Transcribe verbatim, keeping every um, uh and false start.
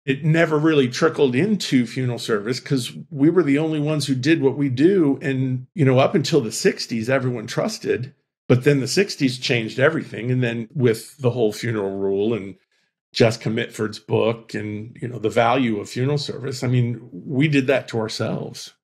it never really trickled into funeral service because we were the only ones who did what we do. And, you know, up until the sixties, everyone trusted. But then the sixties changed everything. And then with the whole funeral rule and Jessica Mitford's book and, you know, the value of funeral service, I mean, we did that to ourselves.